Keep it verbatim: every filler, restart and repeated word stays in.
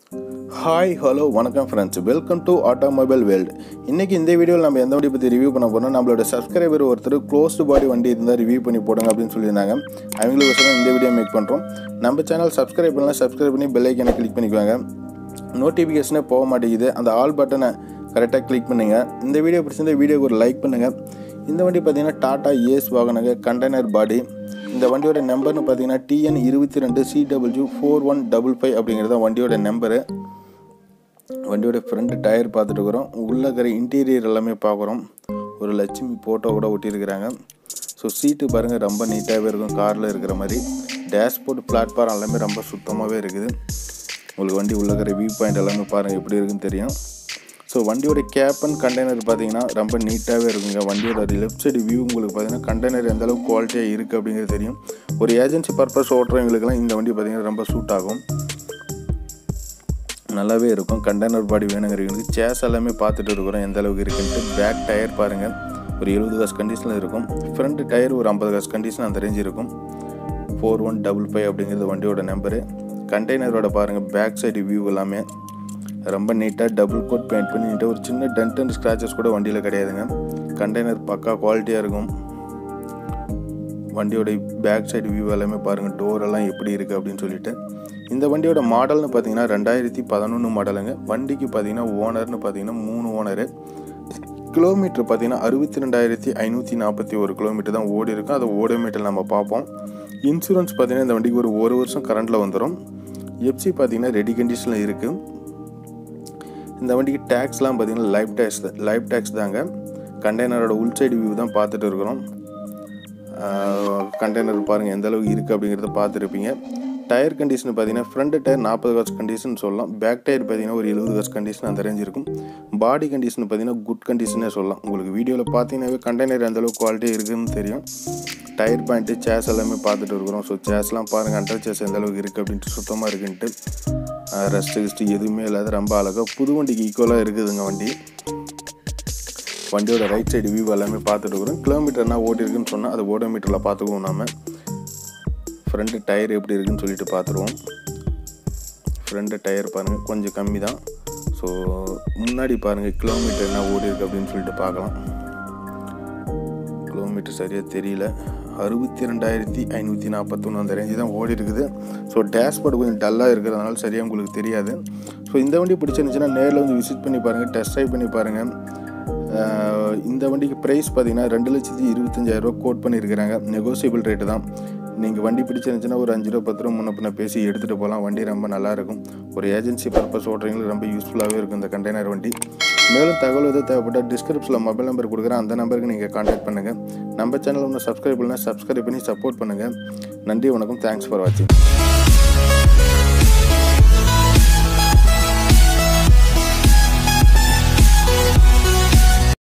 Hi, hello, வணக்கம் friends, welcome to automobile world. இன்றைக்கி இந்த வீடியோவில் நம்ம எந்த வண்டி பற்றி ரிவ்யூ பண்ண போகிறோம், நம்மளோட சப்ஸ்கிரைபர் ஒருத்தர் க்ளோஸ்டு பாடி வண்டி இருந்தால் ரிவ்யூ பண்ணி போடுங்க அப்படின்னு சொல்லியிருந்தாங்க. அவங்களுக்கு இந்த வீடியோ மேக் பண்ணுறோம். நம்ம சேனல் சப்ஸ்கிரைப் பண்ணலாம், சப்ஸ்கிரைப் பண்ணி பெல் ஐக்கனை கிளிக் பண்ணிக்குவாங்க. நோட்டிஃபிகேஷனே போக மாட்டேங்குது, அந்த ஆல் பட்டனை கரெக்டாக கிளிக் பண்ணுங்கள். இந்த வீடியோ பிடிச்சிருந்த வீடியோக்கு ஒரு லைக் பண்ணுங்கள். இந்த வண்டி பார்த்திங்கன்னா டாடா ஏஸ் வாகனங்க கண்டெய்னர் பாடி. இந்த வண்டியோட நம்பர்னு பார்த்தீங்கன்னா டிஎன் இருபத்தி ரெண்டு C W four one double five அப்படிங்கிறது தான் வண்டியோட நம்பரு. வண்டியோட ஃப்ரண்ட் டயர் பார்த்துட்டு இருக்கிறோம். உள்ளே இருக்கிற இன்டீரியர் எல்லாமே பார்க்குறோம். ஒரு லட்சுமி ஃபோட்டோ கூட ஒட்டியிருக்கிறாங்க. ஸோ சீட்டு பாருங்கள், ரொம்ப நீட்டாகவே இருக்கும், காரில் இருக்கிற மாதிரி. டேஷ்போர்ட் பிளாட்ஃபார்ம் எல்லாமே ரொம்ப சுத்தமாகவே இருக்குது. உங்களுக்கு வண்டி உள்ளே இருக்கிற வியூ பாயிண்ட் எல்லாமே பாருங்கள் எப்படி இருக்குன்னு தெரியும். ஸோ வண்டியோட கேப் அண்ட் கண்டெய்னர் பார்த்தீங்கன்னா ரொம்ப நீட்டாகவே இருக்குங்க. வண்டியோட லெஃப்ட் சைடு வியூ உங்களுக்கு பார்த்தீங்கன்னா கண்டெய்னர் எந்த அளவுக்கு குவாலிட்டியாக இருக்குது அப்படிங்கிறது தெரியும். ஒரு ஏஜென்சி பர்பஸ் ஓட்டுறவங்களுக்குலாம் இந்த வண்டி பார்த்தீங்கன்னா ரொம்ப சூட் ஆகும், நல்லாவே இருக்கும். கண்டெய்னர் பாடி வேணுங்கிறவங்களுக்கு சேஸ் எல்லாமே பார்த்துட்டு இருக்கிறோம் எந்த அளவுக்கு இருக்குன்ட்டு. பேக் டயர் பாருங்கள், ஒரு எழுபது காசு கண்டிஷனில் இருக்கும். ஃப்ரண்ட் டயர் ஒரு ஐம்பது காசு கண்டிஷன் அந்த ரேஞ்ச் இருக்கும். ஃபோர் ஒன் டபுள் ஃபைவ் அப்படிங்கிறது வண்டியோட நம்பரு. கண்டெய்னரோட பாருங்கள் பேக் சைடு வியூ எல்லாமே ரொம்ப நீட்டாக டபுள் கோட் பெயிண்ட் பண்ணி நீட்டாக, ஒரு சின்ன டென்ட் அண்ட் ஸ்க்ராச்சஸ் கூட வண்டியில் கிடையாதுங்க. கண்டெய்னர் பக்கா குவாலிட்டியாக இருக்கும். வண்டியோட பேக் சைடு வியூ எல்லாமே பாருங்கள், டோர் எல்லாம் எப்படி இருக்குது அப்படின்னு சொல்லிட்டு. இந்த வண்டியோட மாடல்னு பார்த்தீங்கன்னா ரெண்டாயிரத்தி பதினொன்று மாடலுங்க. வண்டிக்கு பார்த்தீங்கன்னா ஓனர்னு பார்த்தீங்கன்னா மூணு ஓனரு. கிலோமீட்டர் பார்த்தீங்கன்னா அறுபத்தி ரெண்டாயிரத்தி ஐநூற்றி நாற்பத்தி ஒரு கிலோமீட்டர் தான் ஓடி இருக்கும். அதை ஓடோமீட்டர் நம்ம பார்ப்போம். இன்சூரன்ஸ் பார்த்தீங்கன்னா இந்த வண்டிக்கு ஒரு ஒரு வருஷம் கரண்டில் வந்துடும். எஃப்சி பார்த்தீங்கன்னா ரெடி கண்டிஷனில் இருக்குது. இந்த வண்டிக்கு டேக்ஸ்லாம் பார்த்தீங்கன்னா லைஃப் டேக்ஸ் லைஃப் டேக்ஸ் தாங்க. கண்டெய்னரோட உள் சைடு வியூ தான் பார்த்துட்டு இருக்கிறோம். கண்டெய்னர் பாருங்கள் எந்த அளவுக்கு இருக்குது அப்படிங்கிறத பார்த்துருப்பீங்க. டயர் கண்டிஷன் பார்த்தீங்கன்னா ஃப்ரண்ட் டயர் நாற்பது காசு கண்டிஷன் சொல்லலாம். பேக் டயர் பார்த்தீங்கன்னா ஒரு எழுபது காசு கண்டிஷன் அந்த ரேஞ்ச் இருக்கும். பாடி கண்டிஷன் பார்த்தீங்கன்னா குட் கண்டிஷனே சொல்லலாம். உங்களுக்கு வீடியோவில் பார்த்தீங்கன்னாவே கண்டெய்னர் எந்த அளவுக்கு குவாலிட்டி இருக்குதுன்னு தெரியும். டயர் பாயிண்ட்டு சேஸ் எல்லாமே பார்த்துட்டு இருக்கிறோம். ஸோ சேஸ்லாம் பாருங்கள், அண்டர் சேஸ் எந்த அளவுக்கு இருக்குது அப்படின்ட்டு சுத்தமாக இருக்குன்ட்டு. ரெஸ்ட்டு கிஸ்ட்டு எதுவுமே இல்லாத ரொம்ப அழகாக புது வண்டிக்கு ஈக்குவலாக இருக்குதுங்க வண்டி. வண்டியோட ரைட் சைடு வியூ எல்லாமே பார்த்துட்டு இருக்கிறோம். கிலோமீட்டர்னா ஓடி இருக்குன்னு சொன்னால் அது ஓடோமீட்டரில் பார்த்துக்குவோம் நாம். ஃப்ரண்ட்டு டயர் எப்படி இருக்குன்னு சொல்லிட்டு பார்த்துருவோம். ஃப்ரண்ட்டு டயர் பாருங்கள் கொஞ்சம் கம்மி தான். ஸோ முன்னாடி பாருங்கள் கிலோமீட்டர் என்ன ஓடி இருக்குது அப்படின்னு சொல்லிட்டு பார்க்கலாம். கிலோமீட்டர் சரியாக தெரியல, அறுபத்தி ரெண்டாயிரத்தி ஐநூற்றி நாற்பத்தொன்று அந்த ரேஞ்சு தான் ஓடி இருக்குது. ஸோ டேஷ்போர்டு கொஞ்சம் டல்லாக இருக்கிறதுனால சரியாக உங்களுக்கு தெரியாது. ஸோ இந்த வண்டி பிடிச்சிருந்துச்சுன்னா நேரில் வந்து விசிட் பண்ணி பாருங்கள், டெஸ்ட் ட்ரைவ் பண்ணி பாருங்கள். இந்த வண்டிக்கு ப்ரைஸ் பார்த்தீங்கன்னா ரெண்டு லட்சத்தி இருபத்தஞ்சாயிரரூவா கோட் பண்ணியிருக்கிறாங்க. நெகோசியபிள் ரேட்டு தான். நீங்கள் வண்டி பிடிச்சிருந்துச்சுன்னா ஒரு அஞ்சு ரூபா பத்து ரூபா முன்ன பின்ன பேசி எடுத்துகிட்டு போகலாம். வண்டி ரொம்ப நல்லாயிருக்கும். ஒரு ஏஜென்சி பர்பஸ் ஓட்டுறவங்களுக்கு ரொம்ப யூஸ்ஃபுல்லாகவே இருக்கும் இந்த கண்டெய்னர் வண்டி. மேலும் தகவல் எதாவது தேவைப்பட்டால் டிஸ்கிரிப்ஷனில் மொபைல் நம்பர் கொடுக்குறேன், அந்த நம்பருக்கு நீங்கள் கான்டாக்ட் பண்ணுங்கள். நம்ம சேனல் ஒன்று சப்ஸ்கிரைப் பண்ணலாம், சப்ஸ்கிரைப் பண்ணி சப்போர்ட் பண்ணுங்கள். நன்றி, வணக்கம், தேங்க்ஸ் ஃபார் வாட்சிங்.